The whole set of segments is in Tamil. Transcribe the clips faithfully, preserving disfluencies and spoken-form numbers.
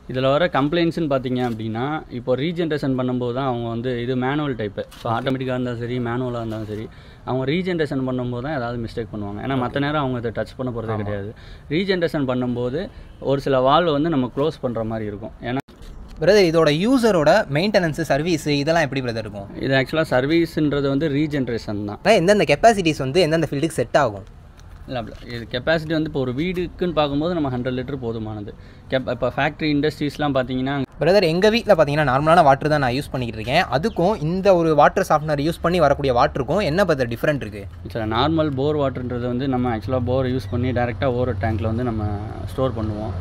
இதில் வர கம்ப்ளைண்ட்ஸ்னு பார்த்தீங்க அப்படின்னா இப்போ ரீஜென்ரேஷன் பண்ணும்போது தான் அவங்க வந்து இது மேனுவல் டைப்பு. ஸோ ஆட்டோமேட்டிக்காக இருந்தாலும் சரி மேனுவலாக இருந்தாலும் சரி அவங்க ரீஜென்ரேஷன் பண்ணும்போது தான் ஏதாவது மிஸ்டேக் பண்ணுவாங்க. ஏன்னா மற்ற நேரம் அவங்க இதை டச் பண்ண போகிறதே கிடையாது. ரீஜென்ரேஷன் பண்ணும்போது ஒரு சில வால்வை வந்து நம்ம க்ளோஸ் பண்ணுற மாதிரி இருக்கும். ஏன்னா பிரதர் இதோட யூசரோட மெயின்டெனன்ஸு சர்வீஸு இதெல்லாம் எப்படி பிரதர் இருக்கும்? இது ஆக்சுவலாக சர்வீஸுன்றது வந்து ரீஜென்ரேஷன் தான். எந்தெந்த கெப்பாசிட்டிஸ் வந்து எந்தெந்த ஃபீல்டுக்கு செட் ஆகும்? இல்லை இது கெப்பாசிட்டி வந்து இப்போ ஒரு வீடுக்குன்னு பார்க்கும்போது நம்ம ஹண்ட்ரட் லிட்டர் போதுமானது. கெப் இப்போ ஃபேக்ட்ரி இண்டஸ்ட்ரீஸ்லாம் பார்த்தீங்கன்னா பிரதர் எங்கள் வீட்டில் பார்த்தீங்கன்னா நார்மலான வாட்டர் தான் நான் யூஸ் பண்ணிக்கிட்டு இருக்கேன். அதுக்கும் இந்த ஒரு வாட்டர் சாஃப்ட்னர் யூஸ் பண்ணி வரக்கூடிய வாட்டருக்கும் என்ன பிரதர் டிஃப்ரெண்ட் இருக்குது? சார் நார்மல் போர் வாட்டர்ன்றது வந்து நம்ம ஆக்சுவலாக போர் யூஸ் பண்ணி டேரெக்டாக ஓவர் டேங்க்கில் வந்து நம்ம ஸ்டோர் பண்ணுவோம்.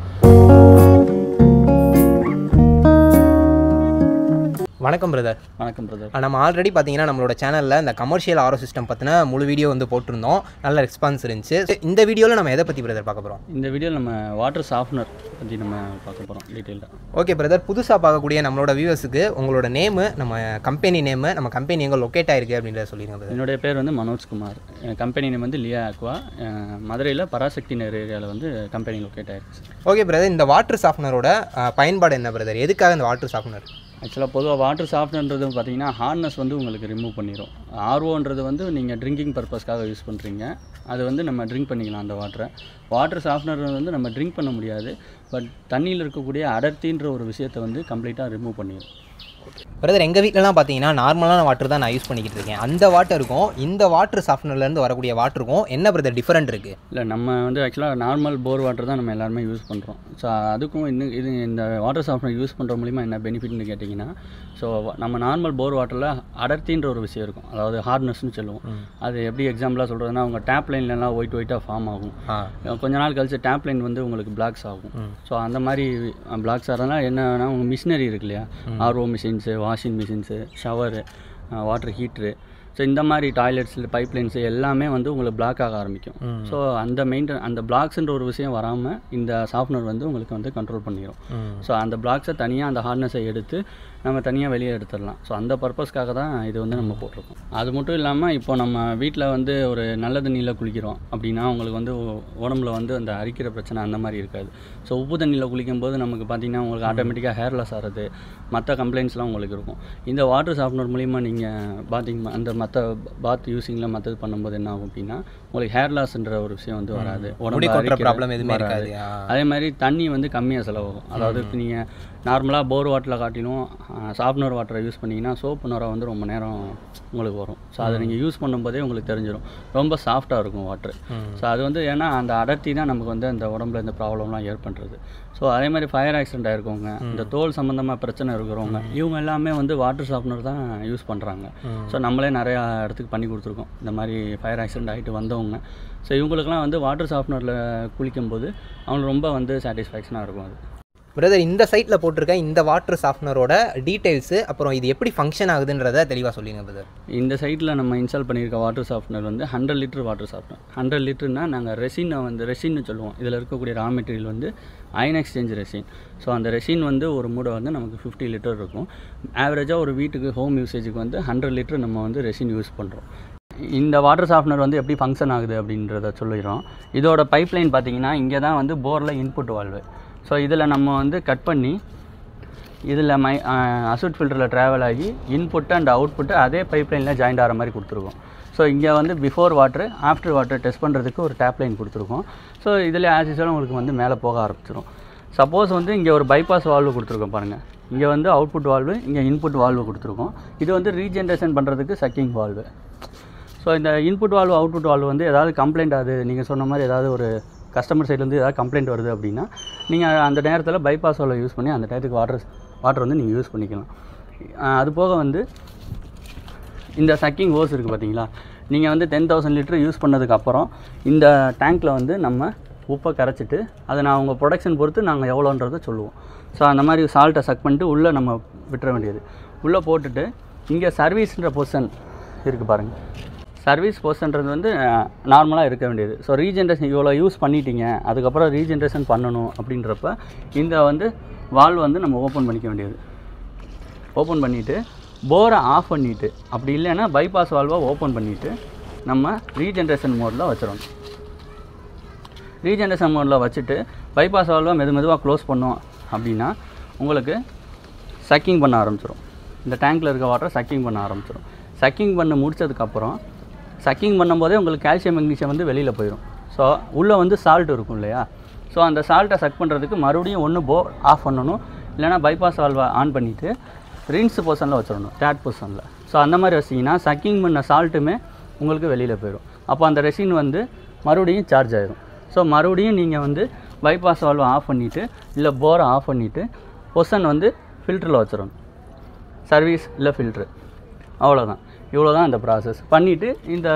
வணக்கம் பிரதர். வணக்கம் பிரதர். நம்ம ஆல்ரெடி பார்த்தீங்கன்னா நம்மளோட சேனலில் இந்த கமர்ஷியல் ஆரோ சிஸ்டம் பற்றின முழு வீடியோ வந்து போட்டிருந்தோம். நல்ல ரெஸ்பான்ஸ் இருந்துச்சு. இந்த வீடியோவில் நம்ம எதை பற்றி பிரதர் பார்க்க போகிறோம்? இந்த வீடியோவில் நம்ம வாட்டர் சாஃப்ட்னர் பற்றி நம்ம பார்க்க போகிறோம் டீட்டெயிலாக. ஓகே பிரதர், புதுசாக பார்க்கக்கூடிய நம்மளோட வியூவர்ஸுக்கு உங்களோட நேமு, நம்ம கம்பெனி நேமு, நம்ம கம்பெனி எங்கே லொக்கேட் ஆகிருக்கு அப்படின்றத சொல்லிடுங்க பிரதர். என்னுடைய பேர் வந்து மனோஜ்குமார். கம்பெனி நேம் வந்து லியா ஆக்வா. மதுரையில் பராசக்தி நகர் ஏரியாவில் வந்து கம்பெனி லொக்கேட் ஆகிருக்கு. ஓகே பிரதர், இந்த வாட்டர் சாஃப்ட்னரோட பயன்பாடு என்ன பிரதர்? எதுக்காக இந்த வாட்டர் சாஃப்ட்னர்? ஆக்சுவலாக பொதுவாக வாட்டர் சாஃப்ட்னர்ன்றது பார்த்தீங்கன்னா ஹார்ட்னஸ் வந்து உங்களுக்கு ரிமூவ் பண்ணிடும். ஆர்ஓன்றது வந்து நீங்கள் ட்ரிங்கிங் பர்பஸ்க்காக யூஸ் பண்ணுறீங்க, அது வந்து நம்ம ட்ரிங்க் பண்ணிக்கலாம் அந்த வாட்டரை. வாட்டர் சாஃப்ட்னர் வந்து நம்ம ட்ரிங்க் பண்ண முடியாது, பட் தண்ணியில் இருக்கக்கூடிய அடர்த்தின்ற ஒரு விஷயத்தை வந்து கம்ப்ளீட்டாக ரிமூவ் பண்ணிடும். பிரதர் எங்கள் வீட்டிலலாம் பார்த்தீங்கன்னா நார்மலான வாட்டர் தான் நான் யூஸ் பண்ணிக்கிட்டு இருக்கேன். அந்த வாட்டருக்கும் இந்த வாட்டர் சாஃப்ட்னர்லேருந்து வரக்கூடிய வாட்டருக்கும் என்ன பிரதர் டிஃப்ரெண்ட் இருக்குது? இல்லை நம்ம வந்து ஆக்சுவலாக நார்மல் போர் வாட்டர் தான் நம்ம எல்லாருமே யூஸ் பண்ணுறோம். ஸோ அதுக்கும் இன்னும் இது இந்த வாட்டர் சாஃப்ட்னர் யூஸ் பண்ணுற மூலிமா என்ன பெனிஃபிட்னு கேட்டிங்கன்னா, ஸோ நம்ம நார்மல் போர் வாட்டரில் அடர்த்தின்ற ஒரு விஷயம் இருக்கும், அதாவது ஹார்ட்னஸ்ன்னு சொல்லுவோம். அது எப்படி எக்ஸாம்பிளாக சொல்கிறதுனா, உங்கள் டேப் லைன்லலாம் ஒயிட் ஒயிட்டாக ஃபார்ம் ஆகும். கொஞ்ச நாள் கழிச்சு டேப் லைன் வந்து உங்களுக்கு பிளாக்ஸ் ஆகும். ஸோ அந்த மாதிரி பிளாக்ஸ் ஆகிறதுனால என்னன்னா, உங்கள் மிஷினரி இருக்கு இல்லையா, RO machines, washing machines, shower, water heater, so இந்த மாதிரி டாய்லெட்ஸில் பைப்லைன்ஸு எல்லாமே வந்து உங்களுக்கு பிளாக் ஆக ஆரம்பிக்கும். ஸோ அந்த மெயின்டைன் அந்த பிளாக்ஸுன்ற ஒரு விஷயம் வராமல் இந்த சாஃப்ட்னர் வந்து உங்களுக்கு வந்து கண்ட்ரோல் பண்ணிடும். ஸோ அந்த பிளாக்ஸை தனியாக அந்த ஹார்ட்னஸை எடுத்து நம்ம தனியாக வெளியே எடுத்துடலாம். ஸோ அந்த பர்பஸ்க்காக தான் இது வந்து நம்ம போட்டிருக்கோம். அது மட்டும் இல்லாமல் இப்போ நம்ம வீட்டில் வந்து ஒரு நல்ல தண்ணியில் குளிக்கிறோம் அப்படின்னா உங்களுக்கு வந்து உடம்புல வந்து அந்த அரிக்கிற பிரச்சனை அந்த மாதிரி இருக்காது. ஸோ உப்பு தண்ணியில் குளிக்கும்போது நமக்கு பார்த்திங்கன்னா உங்களுக்கு ஆட்டோமேட்டிக்காக ஹேர் லாஸ் ஆகிறது, மற்ற கம்ப்ளைண்ட்ஸ்லாம் உங்களுக்கு இருக்கும். இந்த வாட்டர் சாஃப்ட்னர் மூலிமா நீங்கள் பாத்திங் அந்த மற்ற பாத் யூஸிங்கில் மற்றது பண்ணும்போது என்ன ஆகும் அப்படின்னா, உங்களுக்கு ஹேர் லாஸ்ன்ற ஒரு விஷயம் வந்து வராது, உடம்பு ப்ராப்ளம் எதுவுமே வராது. அதே மாதிரி தண்ணி வந்து கம்மியாக செலவாகும். அதாவது இப்போ நீங்கள் நார்மலாக போர் வாட்டரில் காட்டிலும் சாஃப்ட்னர் வாட்டரை யூஸ் பண்ணிங்கன்னா சோப்பு நுரை வந்து ரொம்ப நேரம் உங்களுக்கு வரும். ஸோ அதை நீங்கள் யூஸ் பண்ணும்போதே உங்களுக்கு தெரிஞ்சிடும், ரொம்ப சாஃப்டாக இருக்கும் வாட்ரு. ஸோ அது வந்து ஏன்னா அந்த அடர்த்தி தான் நமக்கு வந்து அந்த உடம்புல இந்த ப்ராப்ளம்லாம் ஏற்படுறது. ஸோ அதே மாதிரி ஃபயர் ஆக்சிடென்ட் ஆகிருக்கவங்க, இந்த தோல் சம்மந்தமாக பிரச்சனை இருக்கிறவங்க, இவங்க எல்லாமே வந்து வாட்டர் சாஃப்ட்னர் தான் யூஸ் பண்ணுறாங்க. ஸோ நம்மளே நிறையா இடத்துக்கு பண்ணி கொடுத்துருக்கோம் இந்த மாதிரி ஃபயர் ஆக்சிடென்ட் ஆகிட்டு வந்தவங்க. ஸோ இவங்களுக்குலாம் வந்து வாட்டர் சாஃப்ட்னரில் குளிக்கும்போது அவங்களுக்கு ரொம்ப வந்து சாட்டிஸ்ஃபேக்ஷனாக இருக்கும். அது பிரதர் இந்த சைட்டில் போட்டிருக்க இந்த வாட்டர் சாஃப்ட்னரோட டீட்டெயில்ஸு, அப்புறம் இது எப்படி ஃபங்க்ஷன் ஆகுதுன்றதை தெளிவாக சொல்லிடுங்க பிரதர். இந்த சைட்டில் நம்ம இன்ஸ்டால் பண்ணியிருக்க வாட்டர் சாஃப்ட்னர் வந்து hundred litre water softener. Hundred லிட்டர்னால் நாங்கள் ரெசினை வந்து ரெசின்னு சொல்லுவோம். இதில் இருக்கக்கூடிய ரா மெட்டீரியல் வந்து அயன் எக்ஸ்சேஞ்ச் ரெசின். ஸோ அந்த ரெசின் வந்து ஒரு மூடை வந்து நமக்கு ஃபிஃப்டி லிட்டர் இருக்கும். ஆவரேஜாக ஒரு வீட்டுக்கு ஹோம் யூசேஜுக்கு வந்து ஹண்ட்ரட் லிட்டர் நம்ம வந்து ரெசின் யூஸ் பண்ணுறோம். இந்த வாட்டர் சாஃப்ட்னர் வந்து எப்படி ஃபங்க்ஷன் ஆகுது அப்படின்றத சொல்லிடுறோம். இதோட பைப்லைன் பார்த்திங்கன்னா இங்கே தான் வந்து போரில் இன்புட் வால்வு. ஸோ இதில் நம்ம வந்து கட் பண்ணி இதில் மை அசூட் ஃபில்டரில் ட்ராவல் ஆகி இன்புட்டு அண்ட் அவுட்புட்டு அதே பைப்லைனில் ஜாயிண்ட் ஆகிற மாதிரி கொடுத்துருக்கோம். ஸோ இங்கே வந்து before water after water test பண்ணுறதுக்கு ஒரு டேப் லைன் கொடுத்துருக்கோம். ஸோ இதில் ஆஸ் யூசுவல் உங்களுக்கு வந்து மேலே போக ஆரம்பிச்சிடும். சப்போஸ் வந்து இங்கே ஒரு பைபாஸ் வால்வு கொடுத்துருக்கோம் பாருங்கள், இங்கே வந்து அவுட்புட் வால்வு, இங்கே இன்புட் வால்வு கொடுத்துருக்கோம். இது வந்து ரீஜென்ரேஷன் பண்ணுறதுக்கு சக்கிங் வால்வு. ஸோ இந்த இன்புட் வால்வு அவுட்புட் வால்வு வந்து ஏதாவது கம்ப்ளைண்ட் ஆகுது, நீங்கள் சொன்ன மாதிரி ஏதாவது ஒரு கஸ்டமர் சைட்லேருந்து ஏதாவது கம்ப்ளைண்ட் வருது அப்படின்னா நீங்கள் அந்த நேரத்தில் பைபாஸ் வால்வை யூஸ் பண்ணி அந்த நேரத்துக்கு வாட்டர் வாட்டர் வந்து நீங்கள் யூஸ் பண்ணிக்கலாம். அது போக வந்து இந்த சக்கிங் ஹோஸ் இருக்குது பார்த்தீங்களா, நீங்கள் வந்து டென் தௌசண்ட் லிட்டர் யூஸ் பண்ணதுக்கப்புறம் இந்த டேங்க்கில் வந்து நம்ம உப்பை கரைச்சிட்டு அதை நான் உங்கள் ப்ரொடக்ஷன் பொறுத்து நாங்கள் எவ்வளோன்றதை சொல்லுவோம். ஸோ அந்த மாதிரி சால்ட்டை சக் பண்ணிட்டு உள்ளே நம்ம விட்டுற வேண்டியது. உள்ளே போட்டுட்டு இங்கே சர்வீஸ்ன்ற பொசிஷன் இருக்குது பாருங்கள். சர்வீஸ் போர்ஷன்றது வந்து நார்மலாக இருக்க வேண்டியது. ஸோ ரீஜென்ரேஷன் இவ்வளோ யூஸ் பண்ணிட்டீங்க, அதுக்கப்புறம் ரீஜென்ரேஷன் பண்ணணும் அப்படின்றப்ப இந்த வந்து வால்வ் வந்து நம்ம ஓப்பன் பண்ணிக்க வேண்டியது. ஓப்பன் பண்ணிவிட்டு போரை ஆஃப் பண்ணிவிட்டு, அப்படி இல்லைன்னா பைபாஸ் வால்வை ஓப்பன் பண்ணிவிட்டு நம்ம ரீஜென்ரேஷன் மோடில் வச்சிடணும். ரீஜென்ரேஷன் மோடில் வச்சுட்டு பைபாஸ் வால்வை மெது மெதுவாக க்ளோஸ் பண்ணோம் அப்படின்னா உங்களுக்கு சக்கிங் பண்ண ஆரம்பிச்சிடும். இந்த டேங்க்கில் இருக்க வாட்டரை சக்கிங் பண்ண ஆரம்பிச்சிடும். சக்கிங் பண்ண முடிச்சதுக்கப்புறம் சக்கிங் பண்ணும்போதே உங்களுக்கு கால்சியம் மெக்னீஷியம் வந்து வெளியில் போயிடும். ஸோ உள்ளே வந்து சால்ட் இருக்கும் இல்லையா, ஸோ அந்த சால்ட்டை சக் பண்ணுறதுக்கு மறுபடியும் ஒன்று போர் ஆஃப் பண்ணணும், இல்லைனா பைபாஸ் வால்வை ஆன் பண்ணிவிட்டு ரின்ஸ் பொசிஷனில் வச்சிடணும், தேர்ட் பொசிஷனில். ஸோ அந்த மாதிரி வச்சிங்கன்னா சக்கிங் பண்ண சால்ட்டுமே உங்களுக்கு வெளியில் போயிடும். அப்போ அந்த ரெசின் வந்து மறுபடியும் சார்ஜ் ஆகிடும். ஸோ மறுபடியும் நீங்கள் வந்து பைபாஸ் வால்வை ஆஃப் பண்ணிவிட்டு இல்லை போரை ஆஃப் பண்ணிவிட்டு பொசிஷன் வந்து ஃபில்டரில் வச்சிடணும், சர்வீஸ் இல்லை ஃபில்ட்ரு, அவ்வளோதான். இவ்வளோ தான் இந்த ப்ராசஸ் பண்ணிவிட்டு இந்த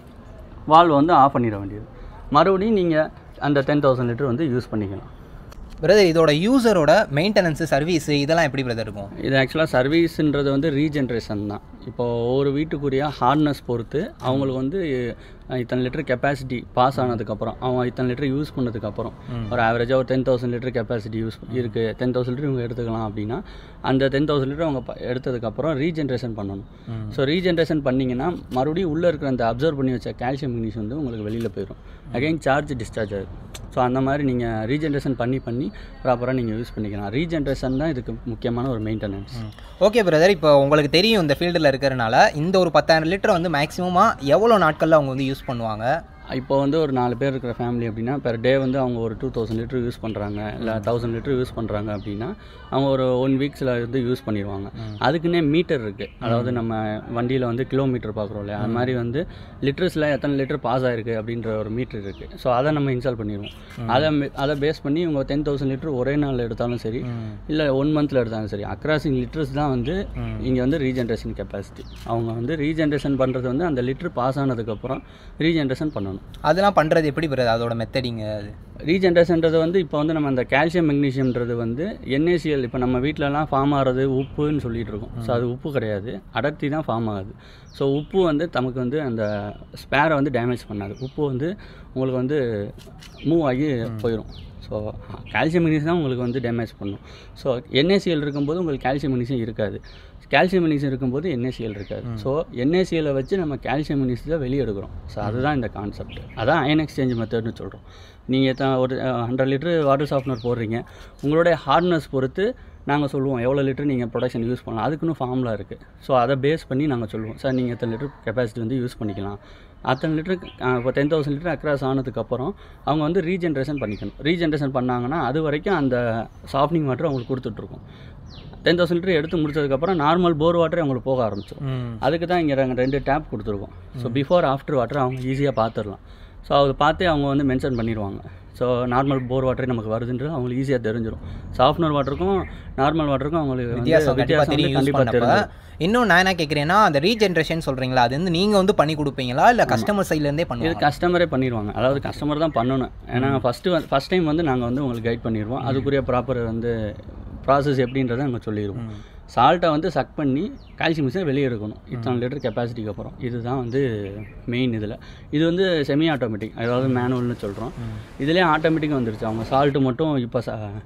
வால்வை வந்து ஆஃப் பண்ணிட வேண்டியது. மறுபடியும் நீங்கள் அந்த டென் தௌசண்ட் லிட்டர் வந்து யூஸ் பண்ணிக்கலாம். பிரதர் இதோட யூசரோட மெயின்டெனன்ஸு சர்வீஸு இதெல்லாம் எப்படி பிரதர் இருக்கும்? இது ஆக்சுவலாக சர்வீஸுன்றது வந்து ரீஜென்ரேஷன் தான். இப்போது ஒவ்வொரு வீட்டுக்குரிய ஹார்ட்னஸ் பொறுத்து அவங்களுக்கு வந்து இத்தனை லிட்டர் கெப்பாசிட்டி பாஸ் ஆனதுக்கப்புறம் அவங்க இத்தனை லிட்டர் யூஸ் பண்ணதுக்கப்புறம் ஒரு ஆவரேஜாக ஒரு ten thousand litre capacity use இருக்குது, டென் தௌசண்ட் லிட்டர் இவங்க எடுத்துக்கலாம் அப்படின்னா அந்த டென் தௌசண்ட் லிட்டர் அவங்க எடுத்ததுக்கப்புறம் ரீஜென்ரேஷன் பண்ணணும். ஸோ ரீஜென்ரேஷன் பண்ணிங்கன்னா மறுபடியும் உள்ளே இருக்கிற அந்த அப்சர்வ் பண்ணி வச்ச கால்சியம் மெக்னீஷியம் வந்து உங்களுக்கு வெளியில் போயிடும், அகைன் சார்ஜ் டிஸ்சார்ஜ் ஆகும். ஸோ அந்த மாதிரி நீங்கள் ரீஜென்ரேஷன் பண்ணி பண்ணி ப்ராப்பராக நீங்கள் யூஸ் பண்ணிக்கலாம். ரீஜென்ரேஷன் தான் இதுக்கு முக்கியமான ஒரு மெயின்டெனன்ஸ். ஓகே பிரதர், இப்போ உங்களுக்கு தெரியும் இந்த ஃபீல்டில் இருக்கிறனால இந்த ஒரு பத்தாயிரம் லிட்டர் வந்து மேக்ஸிமமாக எவ்வளோ நாட்களில் அவங்க வந்து யூஸ் பண்ணுவாங்க? இப்போ வந்து ஒரு நாலு பேர் இருக்கிற ஃபேமிலி அப்படின்னா பெர் டே வந்து அவங்க ஒரு டூ தௌசண்ட் லிட்டர் யூஸ் பண்ணுறாங்க இல்லை தௌசண்ட் லிட்டர் யூஸ் பண்ணுறாங்க அப்படின்னா அவங்க ஒரு ஒன் வீக்ஸில் வந்து யூஸ் பண்ணிடுவாங்க. அதுக்குன்னே மீட்டர் இருக்குது, அதாவது நம்ம வண்டியில் வந்து கிலோமீட்டர் பார்க்குறோம் இல்லையா, அது மாதிரி வந்து லிட்டர்ஸில் எத்தனை லிட்டர் பாஸ் ஆகிருக்கு அப்படின்ற ஒரு மீட்டர் இருக்குது. ஸோ அதை நம்ம இன்ஸ்டால் பண்ணிடுவோம். அதை அதை பேஸ் பண்ணி இவங்க டென் தௌசண்ட் லிட்டர் ஒரே நாளில் எடுத்தாலும் சரி இல்லை ஒன் மந்தில் எடுத்தாலும் சரி அக்ராசிங் லிட்டர்ஸ் தான் வந்து இங்கே வந்து ரீஜென்ரேஷன் கெப்பாசிட்டி. அவங்க வந்து ரீஜென்ரேஷன் பண்ணுறது வந்து அந்த லிட்டர் பாஸ் ஆனதுக்கப்புறம் ரீஜென்ரேஷன் பண்ணணும். அதெல்லாம் பண்ணுறது எப்படி பிரதர், அதோட மெத்தடிங்க? அது ரீஜென்ரேஷன்றது வந்து இப்போ வந்து நம்ம அந்த கால்சியம் மெக்னீஷியம்ன்றது வந்து என்ஏசிஎல் இப்போ நம்ம வீட்டிலலாம் ஃபார்ம் ஆகிறது உப்புன்னு சொல்லிட்டு இருக்கோம். ஸோ அது உப்பு கிடையாது, அடர்த்தி தான் ஃபார்ம் ஆகுது. ஸோ உப்பு வந்து நமக்கு வந்து அந்த ஸ்பேரை வந்து டேமேஜ் பண்ணாது. உப்பு வந்து உங்களுக்கு வந்து மூவ் ஆகி போயிடும். ஸோ கால்சியம் மெக்னீஷியம் தான் உங்களுக்கு வந்து டேமேஜ் பண்ணும். ஸோ என்ஏசிஎல் இருக்கும்போது உங்களுக்கு கால்சியம் மெக்னீஷியம் இருக்காது, கால்சியம் மெக்னீஷியம் இருக்கும்போது என்ஏசிஎல் இருக்காது. ஸோ என்ஏசிஎலை வச்சு நம்ம கால்சியம் மெக்னீஷியத்தை வெளியே எடுக்கிறோம். ஸோ அதுதான் இந்த கான்செப்ட். அதான் அயன் எக்ஸ்சேஞ்ச் மெத்தட்னு சொல்கிறோம். நீங்கள் த ஒரு ஹண்ட்ரட் லிட்டர் வாட்டர் சாஃப்ட்னர் போடுறீங்க, உங்களுடைய ஹார்ட்னஸ் பொறுத்து நாங்கள் சொல்லுவோம் எவ்வளோ லிட்டர் நீங்கள் ப்ரொடக்ஷன் யூஸ் பண்ணலாம். அதுக்குன்னு ஃபார்முலா இருக்குது. ஸோ அதை பேஸ் பண்ணி நாங்கள் சொல்லுவோம், சார் நீங்கள் எத்தனை லிட்டர் கெப்பாசிட்டி வந்து யூஸ் பண்ணிக்கலாம். அத்தனை லிட்டருக்கு இப்போ டென் தௌசண்ட் லிட்டர் அக்ராஸ் ஆனதுக்கப்புறம் அவங்க வந்து ரீஜென்ரேஷன் பண்ணிக்கணும். ரீஜென்ரேஷன் பண்ணாங்கன்னா அது வரைக்கும் அந்த சாஃப்ட்னிங் வாட்டர் அவங்களுக்கு கொடுத்துட்ருக்கோம். டென் தௌசண்ட் லிட்டர் எடுத்து முடிச்சதுக்கப்புறம் நார்மல் போர் வாட்டரே அவங்களுக்கு போக ஆரம்பிச்சிடும். அதுக்கு தான் இங்கே நாங்கள் ரெண்டு டேப் கொடுத்துருக்கோம். ஸோ பிஃபோர் ஆஃப்டர் வாட்டர் அவங்க ஈஸியாக பார்த்துடலாம். ஸோ அதை பார்த்தே அவங்க வந்து மென்ஷன் பண்ணிடுவாங்க. ஸோ நார்மல் போர் வாட்டரே நமக்கு வருதுன்றது அவங்களுக்கு ஈஸியாக தெரிஞ்சிடும். சாஃப்ட்னர் வாட்டருக்கும் நார்மல் வாட்டருக்கும் அவங்களுக்கு வித்தியாசம் கண்டிப்பாக தெரியும். இன்னும் நான் என்ன கேட்குறேன்னா அந்த ரீஜென்ரேஷன் சொல்கிறீங்களா, அது வந்து நீங்கள் வந்து பண்ணி கொடுப்பீங்களா இல்லை கஸ்டமர் சைட்லேருந்தே பண்ணுவோம்? இது கஸ்டமரே பண்ணிடுவாங்க. அதாவது கஸ்டமர் தான் பண்ணணும். ஏன்னா ஃபஸ்ட்டு ஃபஸ்ட் டைம் வந்து நாங்கள் வந்து உங்களுக்கு கைட் பண்ணிடுவோம். அதுக்குரிய ப்ராப்பர் வந்து ப்ராசஸ் எப்படின்றத நாங்கள் சொல்லிடுவோம். சால்ட்டை வந்து சக் பண்ணி கால்சியம் மிஷினை வெளியே எடுக்கணும் இத்தனை லிட்டர் கெப்பாசிட்டிக்கு அப்புறம். இதுதான் வந்து மெயின். இதில் இது வந்து செமி ஆட்டோமேட்டிக், அதாவது மேனுவல்னு சொல்கிறோம். இதுலேயே ஆட்டோமேட்டிக்காக வந்துருச்சு. அவங்க சால்ட்டு மட்டும் இப்போ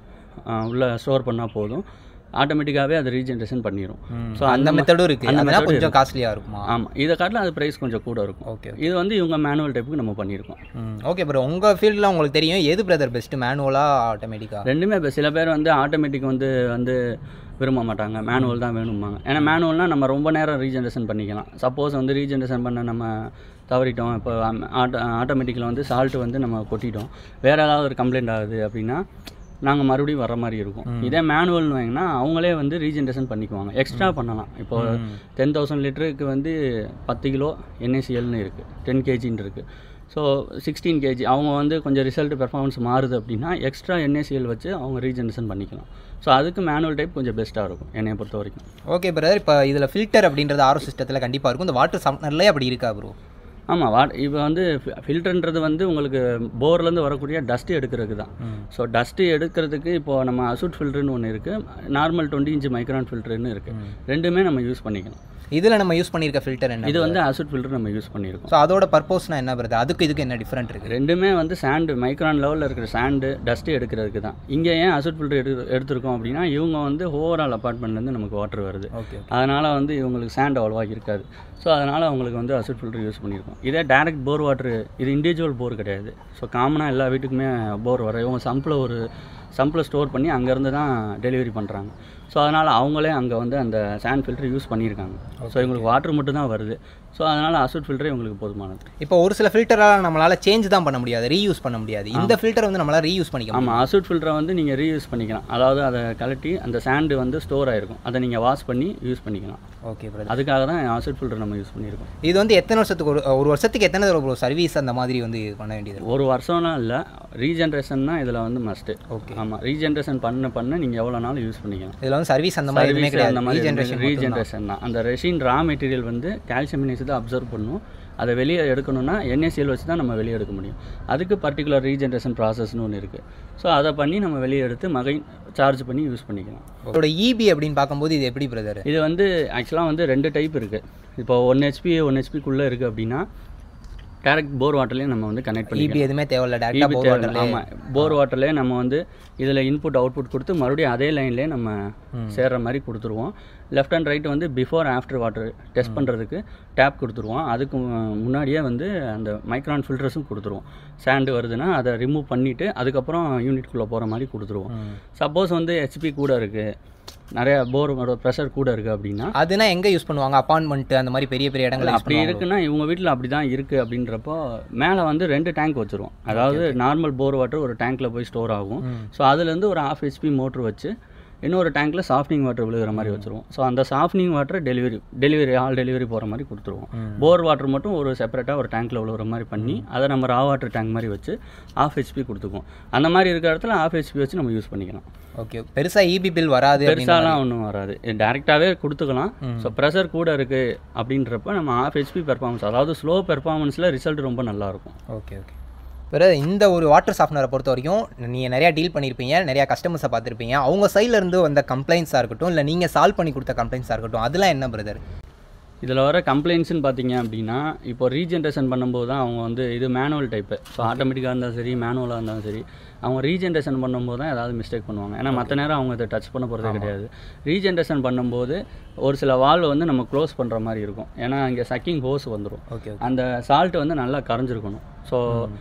உள்ளே ஸ்டோர் பண்ணால் போதும், ஆட்டோமேட்டிக்காகவே அது ரீஜென்ரேஷன் பண்ணிடும். ஸோ அந்த மெத்தடும் இருக்குது. அந்த மெத்தட் கொஞ்சம் காஸ்ட்லியாக இருக்குமா? ஆமாம், இதை காட்டில் அது ப்ரைஸ் கொஞ்சம் கூட இருக்கும். ஓகே, இது வந்து இவங்க மேனுவல் டைப்புக்கு நம்ம பண்ணியிருக்கோம். ஓகே ப்ரோ, உங்கள் ஃபீல்டில் உங்களுக்கு தெரியும் எது பிரதர் பெஸ்ட்டு, மேனுவலாக ஆட்டோமேட்டிக்காக? ரெண்டுமே இப்போ சில பேர் வந்து ஆட்டோமேட்டிக் வந்து வந்து விரும்ப மாட்டாங்க, மேனுவல் தான் வேணும்பாங்க. ஏன்னா மேனுவல்னால் நம்ம ரொம்ப நேரம் ரீஜென்ரேஷன் பண்ணிக்கலாம். சப்போஸ் வந்து ரீஜென்ரேஷன் பண்ண நம்ம தவறிட்டோம், இப்போ ஆட்டோ ஆட்டோமேட்டிக்கில் வந்து சால்ட்டு வந்து நம்ம கொட்டிட்டோம், வேறு ஏதாவது ஒரு கம்ப்ளைண்ட் ஆகுது அப்படின்னா நாங்கள் மறுபடியும் வர மாதிரி இருக்கும். இதே மேனுவல்னு வாங்கினா அவங்களே வந்து ரீஜென்ரேஷன் பண்ணிக்குவாங்க, எக்ஸ்ட்ரா பண்ணலாம். இப்போது டென் தௌசண்ட் லிட்டருக்கு வந்து பத்து கிலோ என்ஏசிஎல்னு இருக்குது, டென் கேஜின்னு இருக்குது. ஸோ சிக்ஸ்டீன் கேஜி அவங்க வந்து கொஞ்சம் ரிசல்ட் பெர்ஃபார்மன்ஸ் மாறுது அப்படின்னா எக்ஸ்ட்ரா என்ஏசிஎல் வச்சு அவங்க ரீஜென்ரேஷன் பண்ணிக்கலாம். ஸோ அதுக்கு மேனுவல் டைப் கொஞ்சம் பெஸ்ட்டாக இருக்கும் என்னையை பொறுத்த வரைக்கும். ஓகே பிரதர், இப்போ இதில் ஃபில்டர் அப்படின்றது ஆரோ சிஸ்டத்தில் கண்டிப்பாக இருக்கும். இந்த வாட்டர் சாஃப்ட்னர்லேயே அப்படி இருக்கா ப்ரோ? ஆமாம், வாட் இப்போ வந்து ஃபில்டர்ன்றது வந்து உங்களுக்கு போர்லேருந்து வரக்கூடிய டஸ்ட்டு எடுக்கிறதுக்கு தான். ஸோ டஸ்ட்டு எடுக்கிறதுக்கு இப்போது நம்ம அசூட் ஃபில்டர்னு ஒன்று இருக்குது, நார்மல் டுவெண்ட்டி இன்ச் மைக்ரான் ஃபில்டர்னு இருக்குது. ரெண்டுமே நம்ம யூஸ் பண்ணிக்கலாம். இதில் நம்ம யூஸ் பண்ணியிருக்க ஃபில்டர் என்ன? இது வந்து அசூட் ஃபில்டர் நம்ம யூஸ் பண்ணியிருக்கோம். ஸோ அதோட பர்பஸ்னா என்ன பிரதர்? அதுக்கு இதுக்கு என்ன டிஃப்ரெண்ட் இருக்குது? ரெண்டுமே வந்து சாண்டு, மைக்ரான் லெவலில் இருக்கிற சாண்டு டஸ்ட்டு எடுக்கிறதுக்கு தான். இங்கே ஏன் அசூட் ஃபில்டர் எடு எடுத்திருக்கோம் அப்படின்னா இவங்க வந்து ஓவரால் அப்பார்ட்மெண்ட்லேருந்து நமக்கு வாட்டர் வருது. ஓகே, அதனால் வந்து இவங்களுக்கு சாண்ட் அவ்வளோவா இருக்காது. ஸோ அதனால் அவங்களுக்கு வந்து அசூட் ஃபில்டர் யூஸ் பண்ணியிருக்கோம். இதே டேரெக்ட் போர் வாட்டர், இது இண்டிவிஜுவல் போர் கிடையாது. ஸோ காமனாக எல்லா வீட்டுக்குமே போர் வர இவங்க சம்பில் ஒரு சம்பில் ஸ்டோர் பண்ணி அங்கேருந்து தான் டெலிவரி பண்ணுறாங்க. ஸோ அதனால் அவங்களே அங்கே வந்து அந்த சாண்ட் ஃபில்டர் யூஸ் பண்ணியிருக்காங்க. ஸோ இவங்களுக்கு வாட்டர் மட்டும் தான் வருது. ஸோ அதனால் அசூட் ஃபில்டரே உங்களுக்கு போதுமானது. இப்போ ஒரு சில ஃபில்டரால் நம்மளால் சேஞ்ச் தான் பண்ண முடியாது, ரீயூஸ் பண்ண முடியாது. இந்த ஃபில்டர் வந்து நம்மளால் ரீயூஸ் பண்ணிக்கலாம். ஆமாம், அசூட் ஃபில்டரை வந்து நீங்கள் ரீயூஸ் பண்ணிக்கலாம். அதாவது அதை கலட்டி அந்த சாண்டு வந்து ஸ்டோர் ஆகிருக்கும், அதை நீங்கள் வாஷ் பண்ணி யூஸ் பண்ணிக்கலாம். ஓகே பிரதர், அதுக்காக தான் அசூட் ஃபில்டர் நம்ம யூஸ் பண்ணியிருக்கோம். இது வந்து எத்தனை வருஷத்துக்கு ஒரு ஒரு வருஷத்துக்கு எத்தனை தடவை சர்வீஸ் அந்த மாதிரி வந்து பண்ண வேண்டியது? ஒரு வருஷம்னா இல்லை, ரீஜென்ரேஷன் தான் இதில் வந்து மஸ்ட்டு. ஓகே, ஆமாம், ரீஜென்ரேஷன் பண்ண பண்ண நீங்கள் எவ்வளோ நாளும் யூஸ் பண்ணிக்கலாம். இதில் வந்து சர்வீஸ் அந்த மாதிரி எதுவுமே கிடையாது, அந்த மாதிரி ரீஜென்ரேஷன் தான். அந்த ரெசின் ரா மெட்டீரியல் வந்து கால்சியம் தான் அப்சர்வ் பண்ணும். அதை வெளியே எடுக்கணும்னா என்ஏசிஎல் வச்சு தான் நம்ம வெளியே எடுக்க முடியும். அதுக்கு பர்டிகுலர் ரீஜென்ரேஷன் ப்ராசஸ்னு ஒன்று இருக்குது. ஸோ அதை பண்ணி நம்ம வெளியே எடுத்து மகை சார்ஜ் பண்ணி யூஸ் பண்ணிக்கலாம். இதோட இபி அப்படின்னு பார்க்கும்போது இது எப்படி பிரதர்? இது வந்து ஆக்சுவலாக வந்து ரெண்டு டைப் இருக்குது. இப்போ ஒன் ஹெச்பி ஒன் ஹெச்பிக்குள்ளே இருக்குது அப்படின்னா டேரக்ட் போர் வாட்டர்லேயே நம்ம வந்து கனெக்ட் பண்ணி இபி எதுவுமே தேவையில்ல, டேரெக்டாக போர் வாட்டர். ஆமாம், போர் வாட்டர்லேயே நம்ம வந்து இதில் இன்புட் அவுட்புட் கொடுத்து மறுபடியும் அதே லைன்லேயே நம்ம சேர்கிற மாதிரி கொடுத்துருவோம். லெஃப்ட் அண்ட் ரைட் வந்து பிஃபோர் ஆஃப்டர் வாட்டர் டெஸ்ட் பண்ணுறதுக்கு டேப் கொடுத்துருவோம். அதுக்கு முன்னாடியே வந்து அந்த மைக்ரான் ஃபில்டர்ஸும் கொடுத்துருவோம். சாண்டு வருதுன்னா அதை ரிமூவ் பண்ணிவிட்டு அதுக்கப்புறம் யூனிட்குள்ளே போகிற மாதிரி கொடுத்துருவோம். சப்போஸ் வந்து ஹெச்பி கூட இருக்குது, நிறைய போரோட ப்ரெஷர் கூட இருக்குது அப்படின்னா அதுனா எங்கே யூஸ் பண்ணுவாங்க? அப்பார்ட்மெண்ட் அந்த மாதிரி பெரிய பெரிய இடங்கள் அப்படி இருக்குன்னா இவங்க வீட்டில் அப்படி தான் இருக்குது அப்படின்றப்போ மேலே வந்து ரெண்டு டேங்க் வச்சுருவோம். அதாவது நார்மல் போர் வாட்டர் ஒரு டேங்க்கில் போய் ஸ்டோர் ஆகும். ஸோ அதுலேருந்து ஒரு ஹாஃப் ஹெச்பி மோட்ரு வச்சு இன்னொரு டேங்க்கில் சாஃப்ட்னிங் வாட்டர் விழுகிற மாதிரி வச்சுருவோம். ஸோ அந்த softening water delivery delivery all delivery போகிற மாதிரி கொடுத்துருவோம். போர் வாட்டர் மட்டும் ஒரு செப்பரேட்டாக ஒரு டேங்க்கில் விழுகிற மாதிரி பண்ணி அதை நம்ம ரா வாட்டர் டேங்க் மாதிரி வச்சு ஹாஃப் ஹெச்பி கொடுத்துக்குவோம். அந்த மாதிரி இருக்கிற இடத்துல ஹாஃப் ஹெச்பி வச்சு நம்ம யூஸ் பண்ணிக்கலாம். ஓகே, பெருசாக இபி பில் வராது, பெருசாலாம் ஒன்றும் வராது, டேரெக்டாகவே கொடுத்துக்கலாம். ஸோ ப்ரெஷர் கூட இருக்குது அப்படின்றப்ப நம்ம ஹாஃப் ஹெச்பி பெர்ஃபார்மன்ஸ், அதாவது ஸ்லோ பெர்ஃபார்மன்ஸில் ரிசல்ட் ரொம்ப நல்லாயிருக்கும். ஓகே ஓகே வேறு இந்த ஒரு வாட்டர் சாஃப்ட்னரை பொறுத்த வரைக்கும் நீங்கள் நிறையா டீல் பண்ணியிருப்பீங்க, நிறையா கஸ்டமர்ஸை பார்த்துருப்பீங்க. அவங்க சைட்லேருந்து வந்த கம்ப்ளைண்ட்ஸாக இருக்கட்டும், இல்லை நீங்கள் சால்வ் பண்ணி கொடுத்த கம்ப்ளைண்ட்ஸாக இருக்கட்டும், அதெல்லாம் என்ன பிரதர்? இதில் வர கம்ப்ளைண்ட்ஸ்னு பார்த்தீங்க அப்படின்னா இப்போ ரீஜென்ரேஷன் பண்ணும்போது தான் அவங்க வந்து இது மேனுவல் டைப்பு. ஸோ ஆட்டோமேட்டிக்காக இருந்தாலும் சரி, மேனுவலாக இருந்தாலும் சரி, அவங்க ரீஜென்ரேஷன் பண்ணும்போது தான் ஏதாவது மிஸ்டேக் பண்ணுவாங்க. ஏன்னா மற்ற நேரம் அவங்க இதை டச் பண்ண போகிறதே கிடையாது. ரீஜென்ரேஷன் பண்ணும்போது ஒரு சில வால்வ் வந்து நம்ம க்ளோஸ் பண்ணுற மாதிரி இருக்கும். ஏன்னா இங்கே சக்கிங் ஹோஸ் வந்துடும். ஓகே, அந்த சால்ட் வந்து நல்லா கரைஞ்சிருக்கணும். ஸோ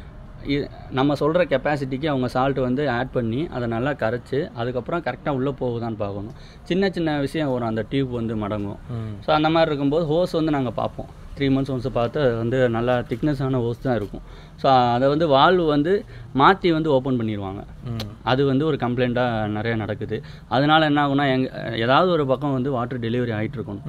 நம்ம சொல்கிற கெப்பாசிட்டிக்கு அவங்க சால்ட் வந்து ஆட் பண்ணி அதை நல்லா கரைச்சி அதுக்கப்புறம் கரெக்டாக உள்ளே போகுதான்னு பார்க்கணும். சின்ன சின்ன விஷயம் வரும், அந்த டியூப் வந்து மடங்கும். ஸோ அந்த மாதிரி இருக்கும்போது ஹோஸ் வந்து நாங்கள் பார்ப்போம். த்ரீ மந்த்ஸ் ஒன்ஸ் பார்த்து அது வந்து நல்லா திக்னஸான ஹோஸ் தான் இருக்கும். ஸோ அதை வந்து வால்வு வந்து மாற்றி வந்து ஓப்பன் பண்ணிடுவாங்க. அது வந்து ஒரு கம்ப்ளைண்ட்டாக நிறைய நடக்குது. அதனால் என்ன ஆகுனா எங்கள் ஏதாவது ஒரு பக்கம் வந்து வாட்டர் டெலிவரி ஆகிட்டு இருக்கணும்.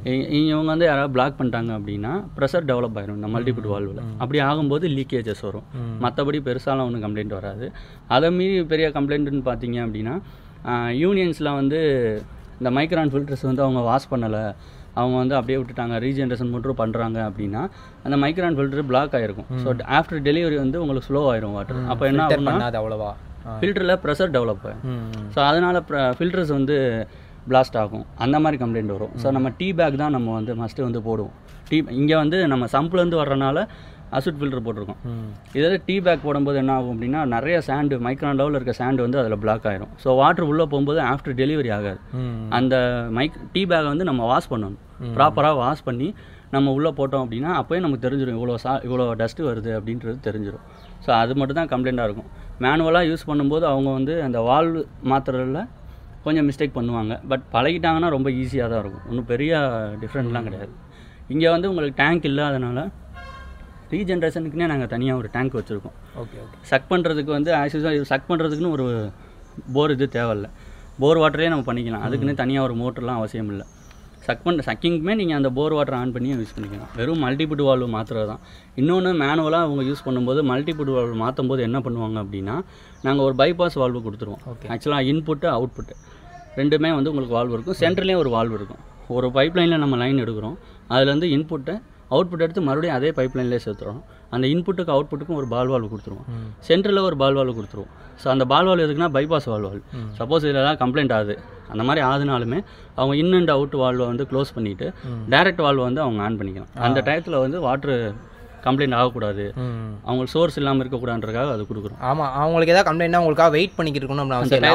இவங்க வந்து யாராவது பிளாக் பண்ணிட்டாங்க அப்படின்னா ப்ரெஷர் டெவலப் ஆகிடும் இந்த மல்டிபிள் வால்வில். அப்படி ஆகும்போது லீக்கேஜஸ் வரும். மற்றபடி பெருசாலாம் ஒன்றும் கம்ப்ளைண்ட் வராது. அதை மீறி பெரிய கம்ப்ளைண்ட்டுன்னு பார்த்தீங்க அப்படின்னா யூனியன்ஸில் வந்து இந்த மைக்ரான் ஃபில்டர்ஸ் வந்து அவங்க வாஷ் பண்ணலை, அவங்க வந்து அப்படியே விட்டுட்டாங்க, ரீஜென்ரேஷன் மட்டும் பண்ணுறாங்க அப்படின்னா அந்த மைக்ரான் ஃபில்டர் பிளாக் ஆகிருக்கும். ஸோ ஆஃப்டர் டெலிவரி வந்து உங்களுக்கு ஸ்லோ ஆயிரும் வாட்டர். அப்போ என்ன ஆகும்னா அவ்வளோவா ஃபில்டரில் ப்ரெஷர் டெவலப் ஆகும். ஸோ அதனால் ஃபில்டர்ஸ் வந்து பிளாஸ்ட் ஆகும். அந்த மாதிரி கம்ப்ளைண்ட் வரும். ஸோ நம்ம டீ பேக் தான் நம்ம வந்து மஸ்ட்டு வந்து போடுவோம். டீ இங்கே வந்து நம்ம சம்ப்லேருந்து வர்றனால அசூட் ஃபில்டர் போட்டிருக்கோம். இதில் டீ பேக் போடும்போது என்ன ஆகும் அப்படின்னா நிறைய சாண்டு மைக்ரான் லெவலில் இருக்க சாண்டு வந்து அதில் பிளாக் ஆயிரும். ஸோ வாட்டர் உள்ளே போகும்போது ஆஃப்டர் டெலிவரி ஆகாது. அந்த மைக் டீ பேக்கை வந்து நம்ம வாஷ் பண்ணணும். ப்ராப்பராக வாஷ் பண்ணி நம்ம உள்ளே போட்டோம் அப்படின்னா அப்போயே நமக்கு தெரிஞ்சிடும் இவ்வளோ சா இவ்வளோ டஸ்ட்டு வருது அப்படின்றது தெரிஞ்சிடும். ஸோ அது மட்டும் தான் கம்ப்ளைண்ட்டாக இருக்கும். மேனுவலாக யூஸ் பண்ணும்போது அவங்க வந்து அந்த வால்வு மாத்திரத்தில் கொஞ்சம் மிஸ்டேக் பண்ணுவாங்க. பட் பழகிட்டாங்கன்னா ரொம்ப ஈஸியாக தான் இருக்கும். ஒன்றும் பெரிய டிஃப்ரெண்ட்லாம் கிடையாது. இங்கே வந்து உங்களுக்கு டேங்க் இல்லாதனால ரீஜென்ரேஷனுக்குன்னே நாங்கள் தனியாக ஒரு டேங்க் வச்சுருக்கோம். ஓகே ஓகே சக் பண்ணுறதுக்கு வந்து ஆஸ் யூஸ்வல் சக் பண்ணுறதுக்குன்னு ஒரு போர் இது தேவையில்லை. போர் வாட்டரே நம்ம பண்ணிக்கலாம். அதுக்குன்னு தனியாக ஒரு மோட்டர்லாம் அவசியம் இல்லை. சக் பண்ண சக்கிங்குமே நீங்கள் அந்த போர் வாட்டர் ஆன் பண்ணி யூஸ் பண்ணிக்கலாம். வெறும் மல்டிபிள் வால்வு மாற்றுறது தான். இன்னொன்று மேனுவலாக அவங்க யூஸ் பண்ணும்போது மல்டிபிள் வால்வு மாற்றும் போது என்ன பண்ணுவாங்க அப்படின்னா நாங்கள் ஒரு பைபாஸ் வால்வு கொடுத்துருவோம். ஆக்சுவலாக இன்புட்டு அவுட்புட்டு ரெண்டுமே வந்து உங்களுக்கு வால்வு இருக்கும். சென்டர்லேயும் ஒரு வால்வு இருக்கும். ஒரு பைப் லைனில் நம்ம லைன் எடுக்கிறோம், அதுலேருந்து இன்புட்டை அவுட்புட் எடுத்து மறுபடியும் அதே பைப் லைன்லேயே சேர்த்துறோம். அந்த இன்புட்டுக்கு அவுட்புட்டுக்கும் ஒரு பால் வால்வு கொடுத்துருவோம். சென்டரில் ஒரு பால் வால்வு கொடுத்துருவோம். ஸோ அந்த பால் வால்வு எதுக்குன்னா பைபாஸ் வால் வால்வு. சப்போஸ் இதில் ஏதாவது கம்ப்ளைண்ட் ஆகுது அந்த மாதிரி ஆகுதுனாலுமே அவங்க இன் அண்ட் அவுட் வால்வை வந்து க்ளோஸ் பண்ணிவிட்டு டைரக்ட் வால்வை வந்து அவங்க ஆன் பண்ணிக்கலாம். அந்த டயத்தில் வந்து வாட்ரு கம்ப்ளைண்ட் ஆகக்கூடாது, அவங்களுக்கு சோர்ஸ் இல்லாமல் இருக்கக்கூடாதுன்றதுக்காக அது கொடுக்குறோம். ஆமாம், அவங்களுக்கு ஏதாவது கம்ப்ளைண்ட்னா அவங்களுக்காக வெயிட் பண்ணிக்கிட்டு இருக்கணும்.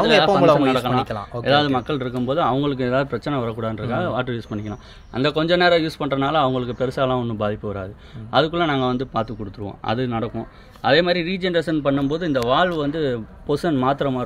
ஏதாவது மக்கள் இருக்கும்போது அவங்களுக்கு ஏதாவது பிரச்சனை வரக்கூடாதுன்றதுக்காக வாட்டர் யூஸ் பண்ணிக்கலாம். அந்த கொஞ்ச நேரம் யூஸ் பண்ணுறதுனால அவங்களுக்கு பெருசாலாம் ஒன்றும் பாதிப்பு வராது. அதுக்குள்ளே நாங்கள் வந்து பார்த்து கொடுத்துருவோம். அது நடக்கும். அதே மாதிரி ரீஜென்ரேஷன் பண்ணும்போது இந்த வால்வு வந்து பொசிஷன் மாற்றுற மாதிரி இருக்கும்.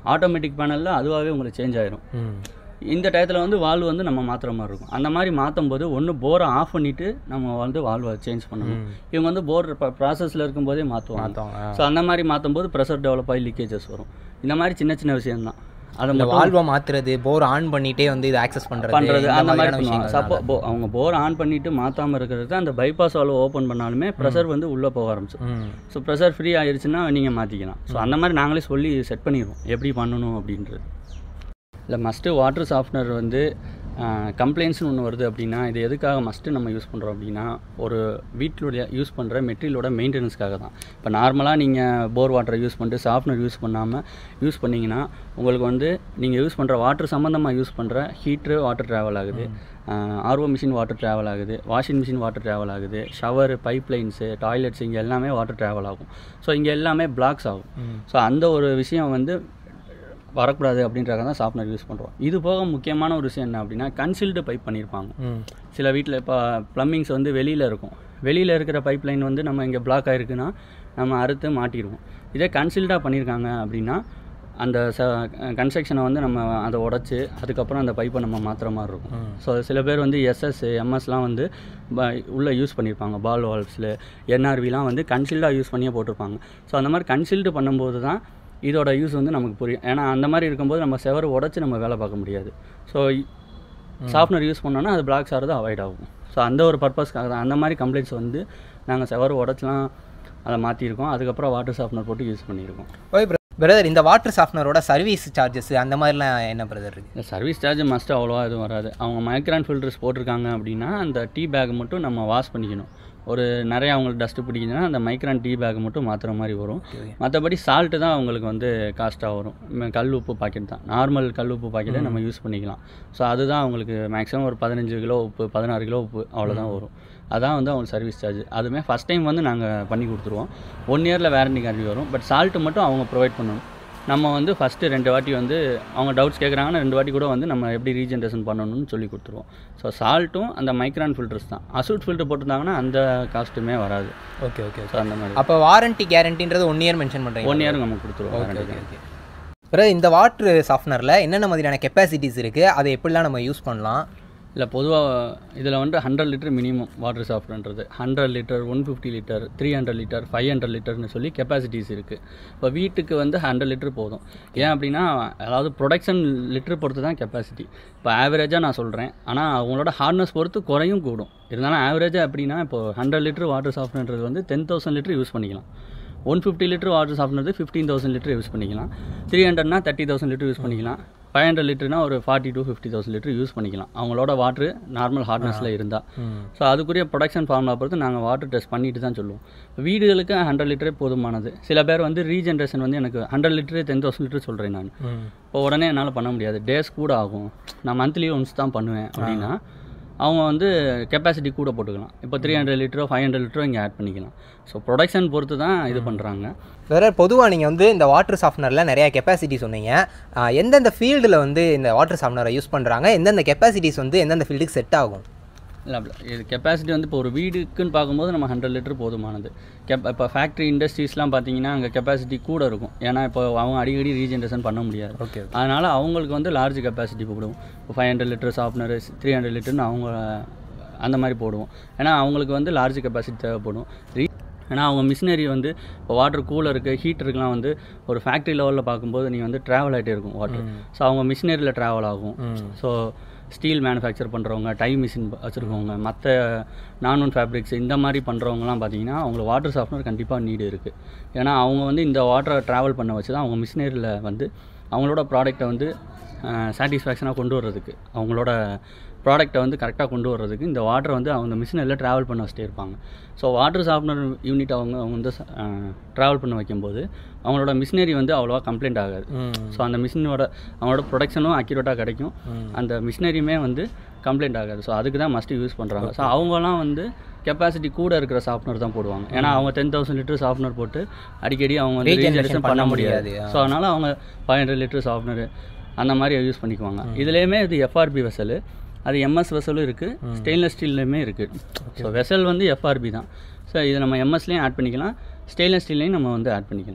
ஆட்டோமேட்டிக் பேனலில் அதுவாகவே உங்களுக்கு சேஞ்ச் ஆயிரும். இந்த டயத்தில் வந்து வால்வு வந்து நம்ம மாற்றுற மாதிரி இருக்கும். அந்த மாதிரி மாற்றும் போது ஒன்று போரை ஆஃப் பண்ணிவிட்டு நம்ம வந்து வால்வை சேஞ்ச் பண்ணணும். இவங்க வந்து போர் ப்ராசஸில் இருக்கும்போதே மாற்றுவாங்க. ஸோ அந்த மாதிரி மாற்றும் போது ப்ரெஷர் டெவலப் ஆகி லீக்கேஜஸ் வரும். இந்த மாதிரி சின்ன சின்ன விஷயம்தான். அதை வால்வை மாற்றுறது, போர் ஆன் பண்ணிகிட்டே வந்து இது ஆக்சஸ் பண்ணுறது பண்ணுறது அந்த மாதிரி பண்ணுவாங்க. சப்போ போ அவங்க போர் ஆன் பண்ணிவிட்டு மாற்றாமல் இருக்கிறது அந்த பைபாஸ் வால்வு ஓப்பன் பண்ணாலுமே ப்ரெஷர் வந்து உள்ளே போக ஆரம்பிச்சிடும். ஸோ ப்ரெஷர் ஃப்ரீ ஆயிடுச்சுன்னா நீங்கள் மாற்றிக்கலாம். ஸோ அந்த மாதிரி நாங்களே சொல்லி செட் பண்ணிடுவோம் எப்படி பண்ணணும் அப்படின்றது. இல்லை மஸ்ட்டு வாட்டர் சாஃப்ட்னர் வந்து கம்ப்ளைண்ட்ஸ்னு ஒன்று வருது அப்படின்னா இது எதுக்காக மஸ்ட்டு நம்ம யூஸ் பண்ணுறோம் அப்படின்னா ஒரு வீட்டிலுடைய யூஸ் பண்ணுற மெட்டீரியலோட மெயின்டெனன்ஸ்க்காக தான். இப்போ நார்மலாக நீங்கள் போர் வாட்டரை யூஸ் பண்ணிட்டு சாஃப்ட்னர் யூஸ் பண்ணாமல் யூஸ் பண்ணிங்கன்னா உங்களுக்கு வந்து நீங்கள் யூஸ் பண்ணுற வாட்டர் சம்மந்தமாக யூஸ் பண்ணுற ஹீட்ரு வாட்டர் ட்ராவல் ஆகுது, ஆர்ஓ மிஷின் வாட்டர் ட்ராவல் ஆகுது, வாஷிங் மிஷின் வாட்டர் ட்ராவல் ஆகுது, ஷவர், பைப் லைன்ஸு, டாய்லெட்ஸ் இங்கே எல்லாமே வாட்டர் ட்ராவல் ஆகும். ஸோ இங்கே எல்லாமே பிளாக்ஸ் ஆகும். ஸோ அந்த ஒரு விஷயம் வந்து வரக்கூடாது அப்படின்றத தான் சாஃப்ட்னர் யூஸ் பண்ணுறோம். இது போக முக்கியமான ஒரு விஷயம் என்ன அப்படின்னா கன்சீல்டு பைப் பண்ணியிருப்பாங்க. சில வீட்டில் இப்போ ப்ளம்பிங்ஸ் வந்து வெளியில் இருக்கும். வெளியில் இருக்கிற பைப் லைன் வந்து நம்ம இங்கே பிளாக் ஆகிருக்குன்னா நம்ம அறுத்து மாட்டிடுவோம். இதே கன்சீல்டாக பண்ணியிருக்காங்க அப்படின்னா அந்த ச கன்ஸ்ட்ரக்ஷனை வந்து நம்ம அதை உடச்சி அதுக்கப்புறம் அந்த பைப்பை நம்ம மாற்றுற மாதிரி இருக்கும். ஸோ சில பேர் வந்து எஸ்எஸ் எம்எஸ்லாம் வந்து உள்ளே யூஸ் பண்ணியிருப்பாங்க. பால் வால்வ்ஸில் என்ஆர்விலாம் வந்து கன்சீல்டாக யூஸ் பண்ணியே போட்டிருப்பாங்க. ஸோ அந்த மாதிரி கன்சீல்டு பண்ணும்போது தான் இதோட யூஸ் வந்து நமக்கு புரியும். ஏன்னா அந்த மாதிரி இருக்கும்போது நம்ம செவரு உடச்சி நம்ம வேலை பார்க்க முடியாது. ஸோ சாஃப்ட்னர் யூஸ் பண்ணோன்னா அது பிளாக்ஸ் ஆகிறது அவாய்ட் ஆகும். ஸோ அந்த ஒரு பர்பஸ்க்காக தான் அந்த மாதிரி கம்ப்ளைண்ட்ஸ் வந்து நாங்கள் செவரு உடச்சலாம் அதை மாற்றிருக்கோம். அதுக்கப்புறம் வாட்டர் சாஃப்ட்னர் போட்டு யூஸ் பண்ணியிருக்கோம். ஓகே பிரதர், இந்த வாட்டர் சாஃப்ட்னரோட சர்வீஸ் சார்ஜஸ் அந்த மாதிரிலாம் என்ன பிரதர் இருக்குது? இந்த சர்வீஸ் சார்ஜ் மஸ்ட்டு அவ்வளோவா எதுவும் வராது. அவங்க மைக்ரான் ஃபில்டர்ஸ் போட்டிருக்காங்க அப்படின்னா அந்த டீ பேக் மட்டும் நம்ம வாஷ் பண்ணிக்கணும். ஒரு நிறையா அவங்களுக்கு டஸ்ட்டு பிடிக்குதுன்னா அந்த மைக்ரான் டீ பேக் மட்டும் மாற்றுற மாதிரி வரும். மற்றபடி சால்ட்டு தான் அவங்களுக்கு வந்து காஸ்ட்டாக வரும். கல் உப்பு பாக்கெட் தான், நார்மல் கல் உப்பு பாக்கெட்டை நம்ம யூஸ் பண்ணிக்கலாம். ஸோ அதுதான் அவங்களுக்கு மேக்ஸிமம் ஒரு பதினஞ்சு கிலோ உப்பு, பதினாறு கிலோ உப்பு அவ்வளோதான் வரும். அதான் வந்து அவங்க சர்வீஸ் சார்ஜ். அதுவுமே ஃபஸ்ட் டைம் வந்து நாங்கள் பண்ணி கொடுத்துருவோம். ஒன் இயரில் வேரண்டி கேரண்டி வரும். பட் சால்ட்டு மட்டும் அவங்க ப்ரொவைட் பண்ணணும். நம்ம வந்து ஃபஸ்ட்டு ரெண்டு வாட்டி வந்து அவங்க டவுட்ஸ் கேட்குறாங்கன்னா ரெண்டு வாட்டி கூட வந்து நம்ம எப்படி ரீஜென்ரேஷன் பண்ணணும்னு சொல்லி கொடுத்துருவோம். ஸோ சால்ட்டும் அந்த மைக்ரான் ஃபில்டர்ஸ் தான். அசூட் ஃபில்டர் போட்டிருந்தாங்கன்னா அந்த காஸ்ட்டுமே வராது. ஓகே ஓகே ஸோ அந்த மாதிரி. அப்போ வாரண்டி கேரண்டின்றது ஒன் இயர் மென்ஷன் பண்ணுறீங்க? ஒன் இயர் நம்ம கொடுத்துருவோம். Okay okay. பிறகு இந்த வாட்டர் சாஃப்ட்னரில் என்னென்ன மாதிரியான கெப்பாசிட்டிஸ் இருக்குது, அதை எப்படிலாம் நம்ம யூஸ் பண்ணலாம்? இல்லை பொதுவாக இதில் வந்து ஹண்ட்ரட் லிட்டர் மினிமம் வாட்டர் சாஃப்ட்ன்றது hundred litre, one fifty litre, three hundred litre, five hundred லிட்டர்னு சொல்லி கெப்பாசிட்டிஸ் இருக்குது. இப்போ வீட்டுக்கு வந்து ஹண்ட்ரட் லிட்டர் போதும். ஏன் அப்படின்னா அதாவது ப்ரொடக்ஷன் லிட்டர் பொறுத்து தான் கெப்பாசிட்டி. இப்போ ஆவரேஜாக நான் சொல்கிறேன். ஆனால் அவங்களோட ஹார்ட்னஸ் பொறுத்து குறையும் கூடும். இருந்தாலும் ஆவரேஜாக எப்படின்னா இப்போ ஹண்ட்ரட் லிட்டர் வாட்டர் சாஃப்ட்ன்றது வந்து டென் தௌசண்ட் லிட்டர் யூஸ் பண்ணிக்கலாம். ஒன் ஃபிஃப்டி லிட்டர் வாட்டர் சாஃப்ட்னது ஃபிஃப்டீன் தௌசண்ட் லிட்டர் யூஸ் பண்ணிக்கலாம். த்ரீ ஹண்ட்ரட்னா தேர்ட்டி தௌசண்ட் லிட்டர் யூஸ் பண்ணிக்கலாம். ஃபைவ் ஹண்ட்ரட் லிட்டர்னா ஒரு forty to fifty thousand litre use பண்ணிக்கலாம் அவங்களோட வாட்ரு நார்மல் ஹார்ட்னஸில் இருந்தால். ஸோ அதுக்குரிய ப்ரொடக்ஷன் ஃபார்முலா பொறுத்து நாங்கள் வாட்டர் டெஸ்ட் பண்ணிட்டு தான் சொல்லுவோம். வீடுகளுக்கு ஹண்ட்ரட் லிட்டரே போதுமானது. சில பேர் வந்து ரீஜென்ரேஷன் வந்து எனக்கு hundred litre ten thousand litre சொல்கிறேன் நான். இப்போ உடனே என்னால் பண்ண முடியாது, டேஸ் கூட ஆகும், நான் மந்த்லி ஒன்ஸ் தான் பண்ணுவேன் அப்படின்னா அவங்க வந்து கெப்பாசிட்டி கூட போட்டுக்கலாம். இப்போ த்ரீ ஹண்ட்ரட் லிட்டரோ ஃபைவ் ஹண்ட்ரட் லிட்டரோ இங்கே ஆட் பண்ணிக்கலாம். ஸோ ப்ரொடக்ஷன் பொறுத்து தான் இது பண்ணுறாங்க. வேறு பொதுவாக நீங்கள் வந்து இந்த வாட்டர் சாஃப்ட்னரில் நிறையா கெப்பாசிட்டி சொன்னீங்க. எந்தெந்த ஃபீல்டில் வந்து இந்த வாட்டர் சாஃப்ட்னரை யூஸ் பண்ணுறாங்க, எந்தெந்த கெப்பாசிட்டிஸ் வந்து எந்தெந்த ஃபீல்டுக்கு செட் ஆகும்? இல்லை இது கெப்பாசிட்டி வந்து இப்போ ஒரு வீடுக்குன்னு பார்க்கும்போது நம்ம ஹண்ட்ரட் லிட்டர் போதுமானது. கெப் இப்போ ஃபேக்ட்ரி இண்டஸ்ட்ரீஸ்லாம் பார்த்தீங்கன்னா அங்கே கெப்பாசிட்டி கூட இருக்கும். ஏன்னா இப்போ அவங்க அடிக்கடி ரீஜென்ரேஷன் பண்ண முடியாது. ஓகே. அதனால் அவங்களுக்கு வந்து லார்ஜ் கெப்பாசிட்டி போடுவோம். இப்போ five hundred litre softener, three hundred லிட்டர்னு அவங்க அந்த மாதிரி போடுவோம். ஏன்னா அவங்களுக்கு வந்து லார்ஜ் கெப்பாசிட்டி தேவைப்படும். ரீ ஏன்னா அவங்க மிஷினரி வந்து இப்போ வாட்டர் கூலருக்கு, ஹீட்டருக்குலாம் வந்து ஒரு ஃபேக்ட்ரி லெவலில் பார்க்கும்போது நீங்கள் வந்து ட்ராவல் ஆகிட்டே இருக்கும் வாட்டர். ஸோ அவங்க மிஷினரியில் ட்ராவல் ஆகும். ஸோ ஸ்டீல் மேனுஃபேக்சர் பண்ணுறவங்க, டை மிஷின் வச்சுருக்கவங்க, மற்ற நானூன் ஃபேப்ரிக்ஸ் இந்த மாதிரி பண்ணுறவங்கலாம் பார்த்தீங்கன்னா அவங்களுக்கு வாட்டர் சாஃப்ட்னர் கண்டிப்பாக நீடு இருக்குது. ஏன்னா அவங்க வந்து இந்த வாட்டரை ட்ராவல் பண்ண வச்சு தான் அவங்க மிஷினரியில் வந்து அவங்களோட ப்ராடக்டை வந்து சாட்டிஸ்ஃபேக்ஷனாக கொண்டு வர்றதுக்கு, அவங்களோட ப்ராடக்டை வந்து கரெக்டாக கொண்டு வர்றதுக்கு இந்த வாட்டரை வந்து அவங்க மிஷினரியில் ட்ராவல் பண்ண வச்சுட்டே இருப்பாங்க. ஸோ வாட்டர் சாஃப்ட்னர் யூனிட் அவங்க அவங்க வந்து ட்ராவல் பண்ண வைக்கும்போது அவங்களோட மிஷினரி வந்து அவ்வளோவா கம்ப்ளைண்ட் ஆகாது. ஸோ அந்த மிஷினோட அவங்களோட ப்ரொடக்ஷனும் அக்யூரேட்டாக கிடைக்கும், அந்த மிஷினரியுமே வந்து கம்ப்ளைண்ட் ஆகாது. ஸோ அதுக்கு தான் மஸ்ட்டு யூஸ் பண்ணுறாங்க. ஸோ அவங்கலாம் வந்து கெப்பாசிட்டி கூட இருக்கிற சாஃப்ட்னர் தான் போடுவாங்க. ஏன்னா அவங்க டென் தௌசண்ட் லிட்டர் சாஃப்ட்னர் போட்டு அடிக்கடி அவங்க வந்து ரீஜெனரேஷன் பண்ண முடியாது. ஸோ அதனால் அவங்க ஃபைவ் ஹண்ட்ரட் லிட்டர் சாஃப்ட்னர் அந்த மாதிரி யூஸ் பண்ணிக்குவாங்க. இதுலேயுமே இது எஃப்ஆர்பி வெசல், அது எம்எஸ் வெசலும் இருக்குது, ஸ்டெயின்லெஸ் ஸ்டீல்லையுமே இருக்குது. ஸோ வெசல் வந்து எஃப்ஆர்பி தான். ஸோ இதை நம்ம எம்எஸ்லேயும் ஆட் பண்ணிக்கலாம், ஸ்டெயின்லெஸ் ஸ்டீல்லையும் நம்ம வந்து ஆட் பண்ணிக்கலாம்.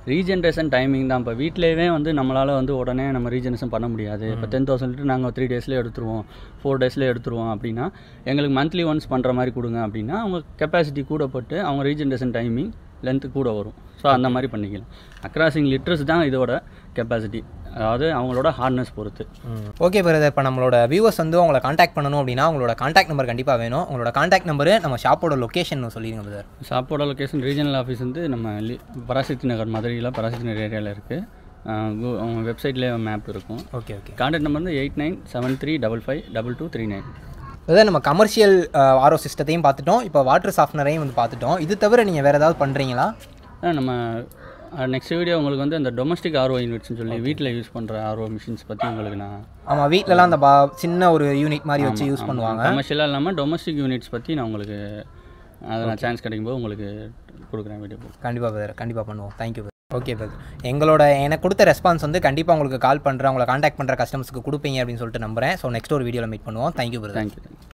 ரீஜென்ரேஷன் டைமிங் தான். இப்போ வீட்டிலேயே வந்து நம்மளால் வந்து உடனே நம்ம ரீஜென்ரேஷன் பண்ண முடியாது. இப்போ டென் தௌசண்ட் லிட்டர் நாங்கள் த்ரீ டேஸ்லேயே எடுத்துருவோம், ஃபோர் டேஸ்லேயே எடுத்துருவோம் அப்படின்னா எங்களுக்கு மந்த்லி ஒன்ஸ் பண்ணுற மாதிரி கொடுங்க அப்படின்னா அவங்க கெப்பாசிட்டி கூட போட்டு அவங்க ரீஜென்ரேஷன் டைமிங் லென்த்து கூட வரும். ஸோ அந்த மாதிரி பண்ணிக்கலாம். அக்ராசிங் லிட்டர்ஸ் தான் இதோட கெப்பாசிட்டி, அதாவது அவங்களோட ஹார்ட்னஸ் பொறுத்து. ஓகே பிரதர், இப்போ நம்மளோட வியூவர்ஸ் வந்து உங்களை காண்டாக்ட் பண்ணணும் அப்படின்னா உங்களோட காண்டாக்ட் நம்பர் கண்டிப்பாக வேணும். உங்களோட காண்டாக்ட் நம்பரு நம்ம ஷாப்போட லொக்கேஷன் சொல்லிடுங்க பிரதர். ஷாப்போட லொக்கேஷன் ரீஜனல் ஆஃபீஸ் வந்து நம்ம லி பராசக்தி நகர் மதுரையில் பராசக்தி நகர் ஏரியாவில் இருக்குது. அவங்க வெப்சைட்லேயே மேப் இருக்கும். Okay okay. காண்டாக்ட் நம்பர் வந்து eight nine seven three double five double two three nine. அதாவது நம்ம கமர்ஷியல் ஆர்ஓ சிஸ்டத்தையும் பார்த்துட்டோம், இப்போ வாட்டர் சாஃப்ட்னரையும் வந்து பார்த்துட்டோம். இது தவிர நீங்கள் வேறு ஏதாவது பண்ணுறீங்களா? நம்ம நெக்ஸ்ட் வீடியோ உங்களுக்கு வந்து அந்த டொமஸ்டிக் ஆர்ஓ யூனிட்ஸ்னு சொல்லி வீட்டில் யூஸ் பண்ணுற ஆர்ஓ மிஷின்ஸ் பற்றி உங்களுக்கு நான் ஆமாம் வீட்டிலலாம் அந்த பா சின்ன ஒரு யூனிட் மாதிரி வச்சு யூஸ் பண்ணுவாங்க. கமர்ஷியலாக இல்லாமல் டொமஸ்டிக் யூனிட்ஸ் பற்றி நான் உங்களுக்கு அதை நான் சான்ஸ் கிடைக்கும்போது உங்களுக்கு கொடுக்குறேன் வீடியோ. கண்டிப்பாக பிரதர், கண்டிப்பாக பண்ணுவோம். Thank you brother. ஓகே பிரதர், எங்களோட எனக்கு கொடுத்த ரெஸ்பான்ஸ் வந்து கண்டிப்பாக உங்களுக்கு கால் பண்ணுறேன், உங்களை காண்டாக்ட் பண்ணுற கஸ்டமர்ஸ்க்கு கொடுப்பீங்க அப்படின்னு சொல்லிட்டு நம்புறேன். ஸோ நெக்ஸ்ட் ஒரு வீடியோவில் மீட் பண்ணுவோம். Thank you brother. தேங்க்யூ.